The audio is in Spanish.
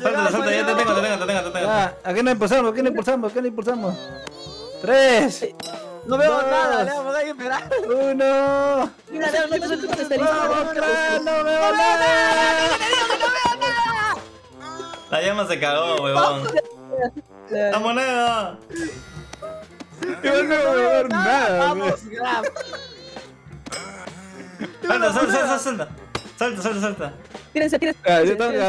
Suelta, suelta, ya te tengo. Ya, ¿a qué no impulsamos? ¿A qué no impulsamos? ¿A qué no impulsamos? 3, No veo 2, nada, Leo, me voy a esperar. 1. Mira, Leo, no te sueltes porque está listo. ¡Vamos, crack! ¡No veo nada! La llama se cagó, huevón. ¡La moneda! Yo no voy a ver nada. Vamos, Graf. Suelta. Tírense. Ah, yo también.